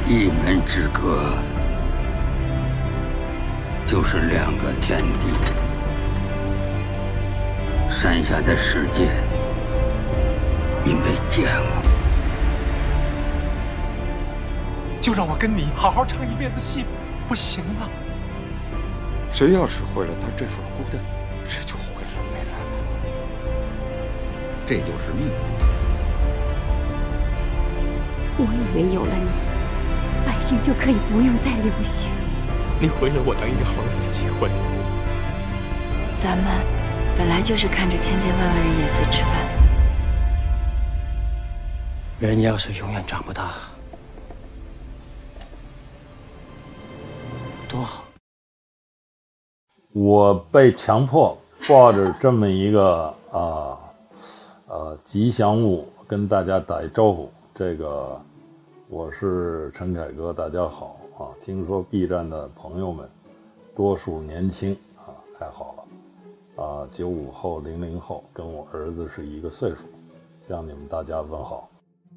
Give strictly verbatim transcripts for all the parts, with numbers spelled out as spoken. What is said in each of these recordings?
一门之隔，就是两个天地。山下的世界，你没见过。 就让我跟你好好唱一辈子戏，不行吗？ 谁要是毁了他这份孤单，这就毁了梅兰芳。 这就是命。 我以为有了你，百姓就可以不用再流血。 你毁了我当一个好人的机会。 咱们本来就是看着千千万万人脸色吃饭的。 人要是永远长不大，多好。 我被强迫抱着这么一个啊呃, 呃吉祥物跟大家打一招呼。这个我是陈凯歌，大家好啊！听说 B 站的朋友们多数年轻啊，太好了啊！九五后、零零后，跟我儿子是一个岁数，向你们大家问好。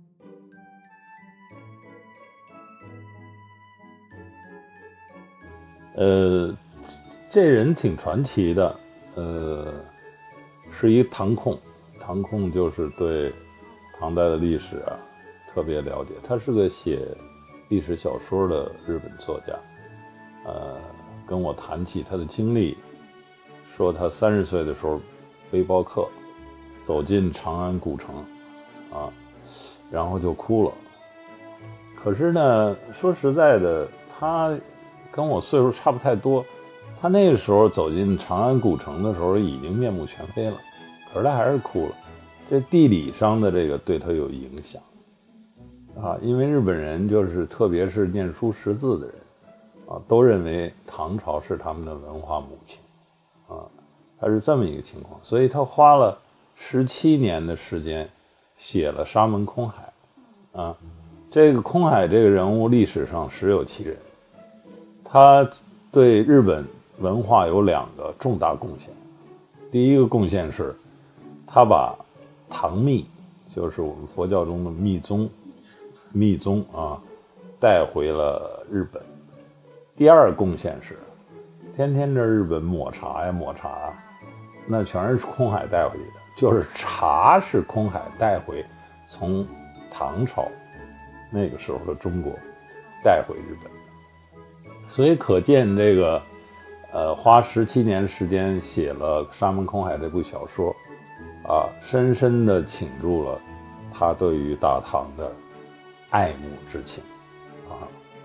呃，这人挺传奇的，呃，是一唐控，唐控就是对唐代的历史啊特别了解，他是个写历史小说的日本作家，呃，跟我谈起他的经历，说他三十岁的时候背包客走进长安古城啊，然后就哭了。可是呢，说实在的，他跟我岁数差不太多，他那个时候走进长安古城的时候已经面目全非了，可是他还是哭了。这地理上的这个对他有影响啊，因为日本人就是特别是念书识字的人啊，都认为唐朝是他们的文化母亲啊，他是这么一个情况，所以他花了十七年的时间写了沙门空海啊。这个空海这个人物历史上实有其人，他对日本文化有两个重大贡献。第一个贡献是他把唐密，就是我们佛教中的密宗密宗啊带回了日本。第二贡献是天天这日本抹茶呀抹茶啊，那全是空海带回去的，就是茶是空海带回从唐朝那个时候的中国带回日本。所以可见这个呃花十七年时间写了《沙门空海》这部小说啊，深深地倾注了他对于大唐的爱慕之情啊。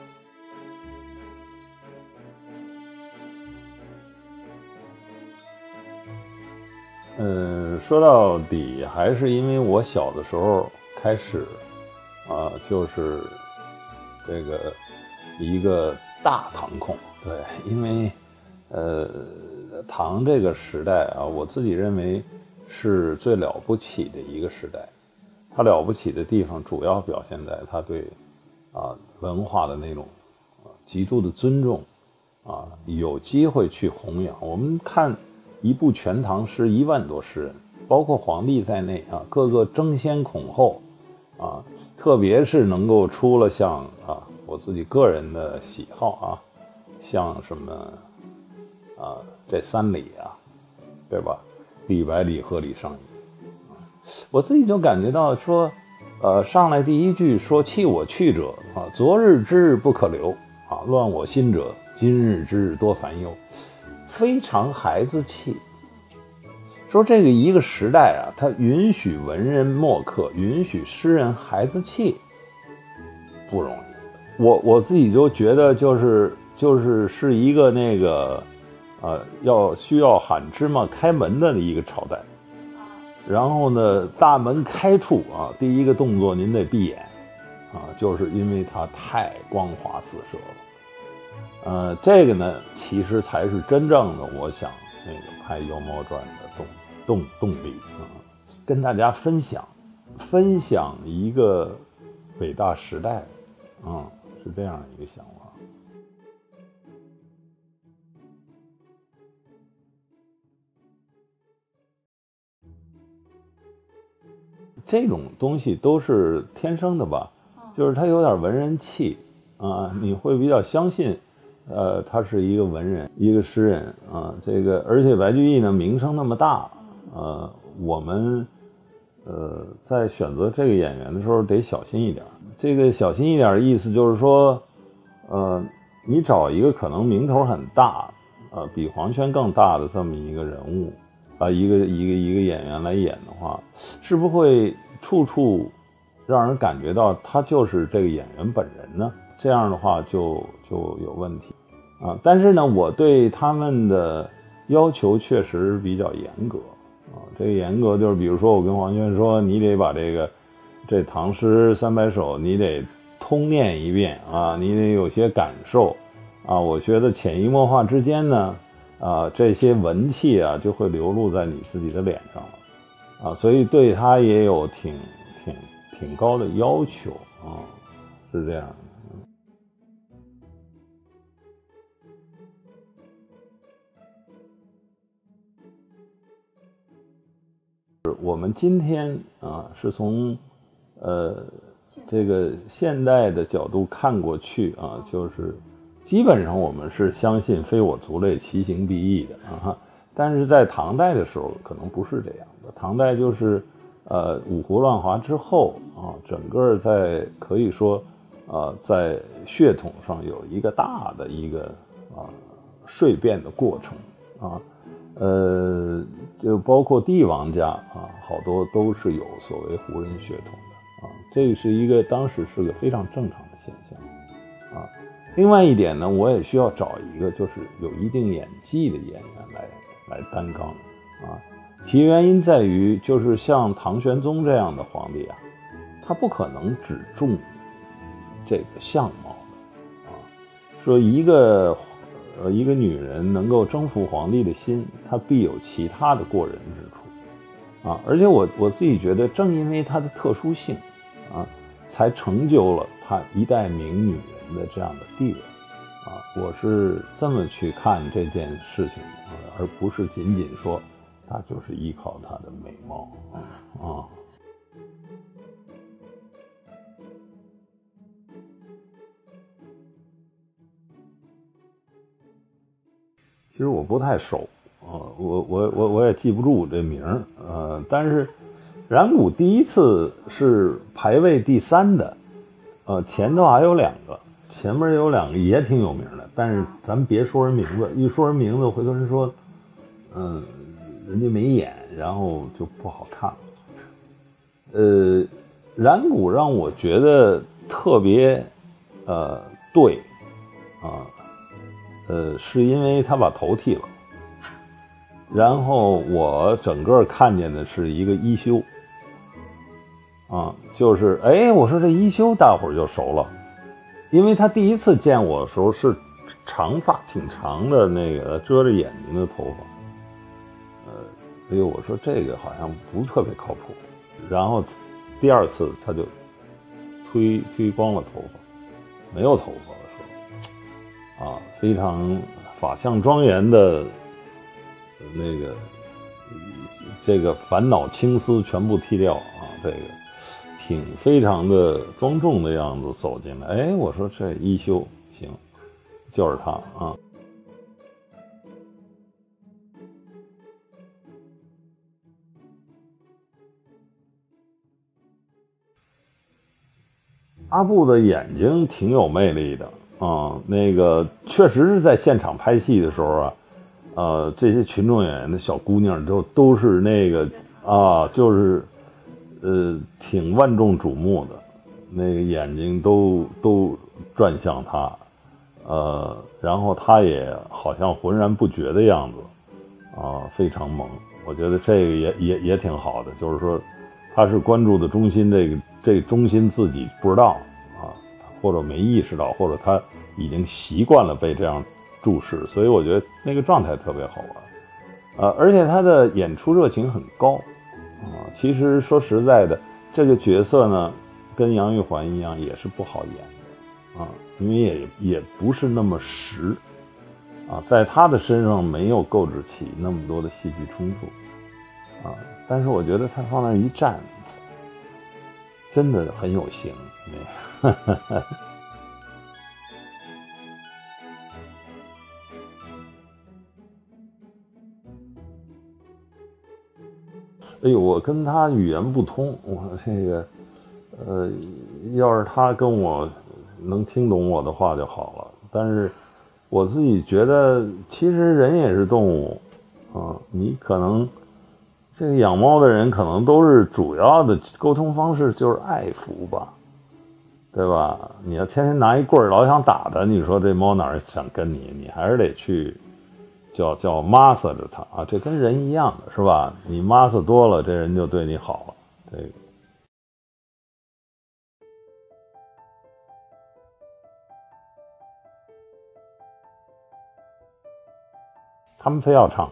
嗯，说到底还是因为我小的时候开始啊，就是这个一个大唐控，对，因为呃唐这个时代啊，我自己认为是最了不起的一个时代。它了不起的地方主要表现在它对啊文化的那种啊极度的尊重啊，有机会去弘扬。我们看一部《全唐诗》，一万多诗人，包括皇帝在内啊，个个争先恐后啊，特别是能够出了像啊我自己个人的喜好啊，像什么啊这三礼啊，对吧？李白、李贺、李商隐。我自己就感觉到说，呃，上来第一句说弃我去者啊，昨日之日不可留啊，乱我心者，今日之日多烦忧，非常孩子气。说这个一个时代啊，它允许文人墨客，允许诗人孩子气，不容易。我我自己就觉得就是就是是一个那个，呃，要需要喊芝麻开门的一个朝代。然后呢，大门开处啊，第一个动作您得闭眼啊，就是因为它太光华四射了。呃，这个呢，其实才是真正的我想那个拍《妖猫传》的动动动力啊，跟大家分享分享一个伟大时代啊，是这样一个想法。这种东西都是天生的吧，就是他有点文人气啊，你会比较相信，呃，他是一个文人，一个诗人啊。这个，而且白居易呢名声那么大，呃，我们呃在选择这个演员的时候得小心一点。这个小心一点的意思就是说，呃，你找一个可能名头很大，呃，比黄轩更大的这么一个人物啊、呃，一个一个一个演员来演的话，是不是会处处让人感觉到他就是这个演员本人呢？这样的话就就有问题啊。但是呢，我对他们的要求确实比较严格啊。这个严格就是，比如说我跟黄轩说，你得把这个这唐诗三百首你得通念一遍啊，你得有些感受啊。我觉得潜移默化之间呢，啊，这些文气啊就会流露在你自己的脸上了啊。所以对他也有挺挺挺高的要求啊，是这样的。我们今天啊，是从呃这个现代的角度看过去啊，就是基本上我们是相信非我族类，其行必异的啊。但是在唐代的时候，可能不是这样的。唐代就是呃五胡乱华之后啊，整个在可以说啊，在血统上有一个大的一个啊蜕变的过程啊。呃，就包括帝王家啊，好多都是有所谓胡人血统的啊，这是一个当时是个非常正常的现象啊。另外一点呢，我也需要找一个就是有一定演技的演员来来担纲啊。其原因在于，就是像唐玄宗这样的皇帝啊，他不可能只重这个相貌的啊，说一个。呃，一个女人能够征服皇帝的心，她必有其他的过人之处，啊！而且我我自己觉得，正因为她的特殊性，啊，才成就了她一代名女人的这样的地位，啊！我是这么去看这件事情的，而不是仅仅说她就是依靠她的美貌啊啊。其实我不太熟啊，我我我我也记不住这名儿，呃，但是冉谷第一次是排位第三的，呃，前头还有两个，前面有两个也挺有名的，但是咱们别说人名字，一说人名字，回头人说，嗯、呃，人家没演，然后就不好看了。呃，冉谷让我觉得特别，呃，对，啊。呃，是因为他把头剃了，然后我整个看见的是一个一休，啊，就是哎，我说这一休大伙儿就熟了，因为他第一次见我的时候是长发挺长的那个遮着眼睛的头发，呃，哎呦，我说这个好像不特别靠谱，然后第二次他就推推光了头发，没有头发。啊，非常法相庄严的那个这个烦恼青丝全部剃掉啊，这个挺非常的庄重的样子走进来。哎，我说这一休行，就是他啊。阿布的眼睛挺有魅力的。啊、嗯，那个确实是在现场拍戏的时候啊，呃，这些群众演员的小姑娘都都是那个啊，就是呃挺万众瞩目的，那个眼睛都都转向他，呃，然后他也好像浑然不觉的样子，啊，非常萌。我觉得这个也也也挺好的，就是说他是关注的中心，这个这个中心自己不知道啊，或者没意识到，或者他已经习惯了被这样注视，所以我觉得那个状态特别好玩，呃，而且他的演出热情很高，啊，其实说实在的，这个角色呢，跟杨玉环一样也是不好演，啊，因为也也不是那么实，啊，在他的身上没有构筑起那么多的戏剧冲突，啊，但是我觉得他放那一站，真的很有型， 哎呦，我跟他语言不通，我这个，呃，要是他跟我能听懂我的话就好了。但是我自己觉得，其实人也是动物，啊，你可能这个养猫的人可能都是主要的沟通方式就是爱抚吧，对吧？你要天天拿一棍儿老想打它，你说这猫哪想跟你？你还是得去。叫叫 master 着他啊，这跟人一样的是吧？你 master 多了，这人就对你好了。这个，他们非要唱，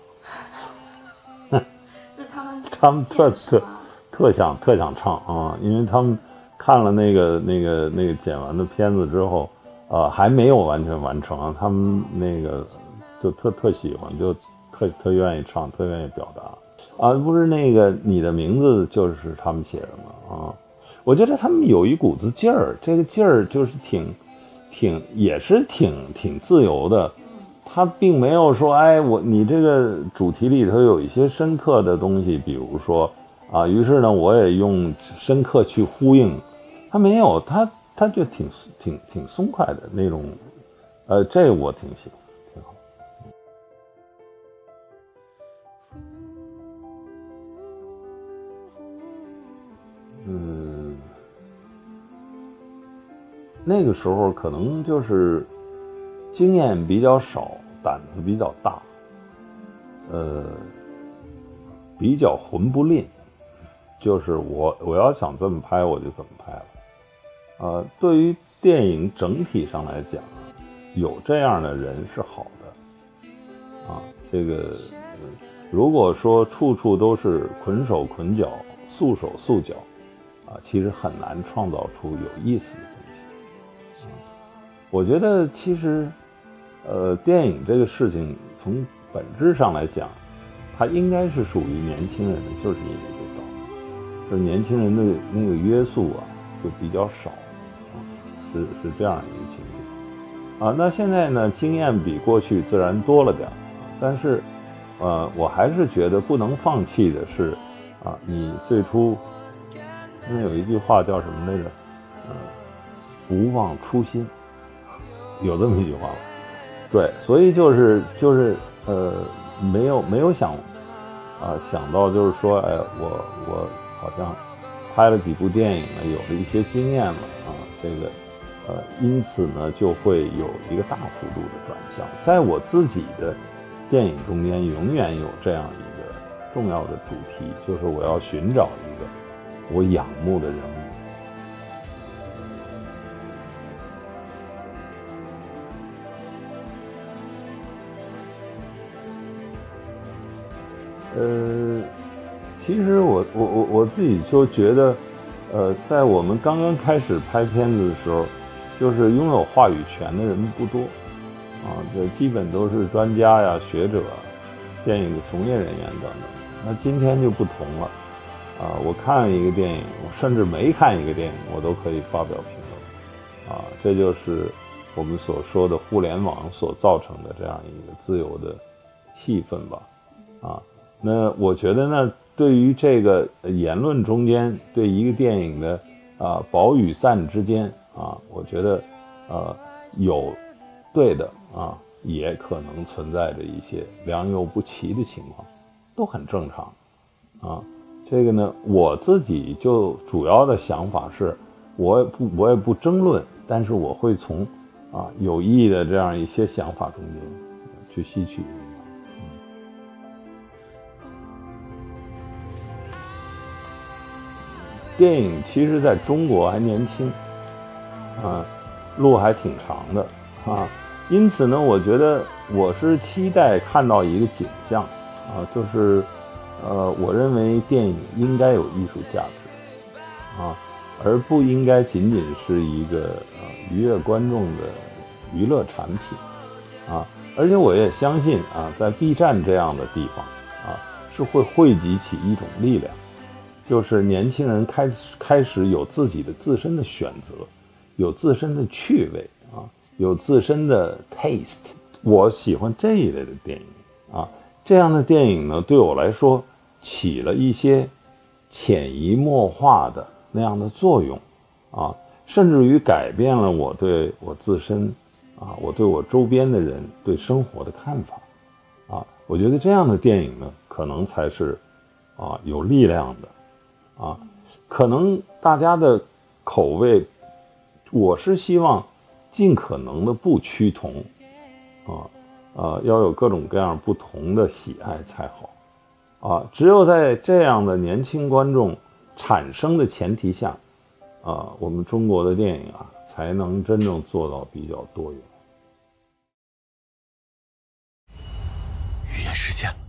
他们他们特特特想特想唱啊，因为他们看了那个那个那个剪完的片子之后，呃，还没有完全完成啊，他们那个。就特特喜欢，就特特愿意唱，特愿意表达啊！不是那个你的名字就是他们写的吗？啊，我觉得他们有一股子劲儿，这个劲儿就是挺挺也是挺挺自由的。他并没有说，哎，我你这个主题里头有一些深刻的东西，比如说啊，于是呢，我也用深刻去呼应。他没有，他他就挺挺挺松快的那种，呃，这我挺喜欢。嗯，那个时候可能就是经验比较少，胆子比较大，呃，比较混不吝，就是我我要想这么拍我就怎么拍了。呃，对于电影整体上来讲，有这样的人是好的，啊，这个、呃、如果说处处都是捆手捆脚、束手束脚。啊，其实很难创造出有意思的东西。啊，我觉得其实，呃，电影这个事情从本质上来讲，它应该是属于年轻人的，就是因为这道理，就是年轻人的那个约束啊，就比较少，啊，是是这样一个情景。啊，那现在呢，经验比过去自然多了点，但是，呃，我还是觉得不能放弃的是，啊，你最初。因为有一句话叫什么来着？呃，不忘初心，有这么一句话吗？对，所以就是就是呃，没有没有想啊、呃、想到就是说，哎，我我好像拍了几部电影呢，有了一些经验了啊，这个呃，因此呢就会有一个大幅度的转向。在我自己的电影中间，永远有这样一个重要的主题，就是我要寻找一个。我仰慕的人物，呃，其实我我我我自己就觉得，呃，在我们刚刚开始拍片子的时候，就是拥有话语权的人不多，啊，这基本都是专家呀、学者、电影的从业人员等等。那今天就不同了。啊，我看一个电影，我甚至没看一个电影，我都可以发表评论。啊，这就是我们所说的互联网所造成的这样一个自由的气氛吧。啊，那我觉得呢，对于这个言论中间对一个电影的啊褒与赞之间啊，我觉得呃有对的啊，也可能存在着一些良莠不齐的情况，都很正常啊。这个呢，我自己就主要的想法是，我也不我也不争论，但是我会从啊有益的这样一些想法中间去吸取。嗯、电影其实在中国还年轻，啊，路还挺长的啊，因此呢，我觉得我是期待看到一个景象啊，就是。呃，我认为电影应该有艺术价值，啊，而不应该仅仅是一个呃愉悦观众的娱乐产品，啊，而且我也相信啊，在 B 站这样的地方啊，是会汇集起一种力量，就是年轻人开始开始有自己的自身的选择，有自身的趣味啊，有自身的 taste。我喜欢这一类的电影啊，这样的电影呢，对我来说起了一些潜移默化的那样的作用啊，甚至于改变了我对我自身啊，我对我周边的人对生活的看法啊。我觉得这样的电影呢，可能才是啊有力量的啊。可能大家的口味，我是希望尽可能的不趋同啊。呃，要有各种各样不同的喜爱才好，啊，只有在这样的年轻观众产生的前提下，啊，我们中国的电影啊，才能真正做到比较多元。 预言实现了，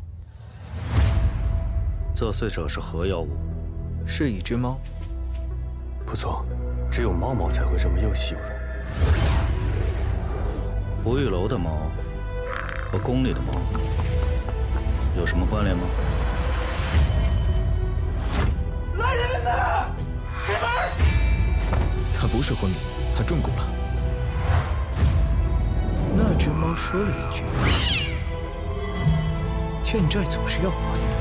作祟者是何妖物？ 是一只猫。不错，只有猫猫才会这么又细又软。 吴玉楼的猫和宫里的猫有什么关联吗？ 来人呐！开门！他不是昏迷，他中蛊了。那只猫说了一句：“欠债总是要还的。”